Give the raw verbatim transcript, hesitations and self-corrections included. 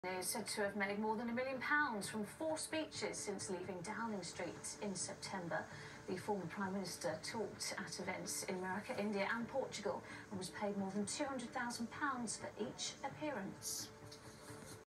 Is said to have made more than a million pounds from four speeches since leaving Downing Street in September. The former Prime Minister talked at events in America, India and Portugal and was paid more than two hundred thousand pounds for each appearance.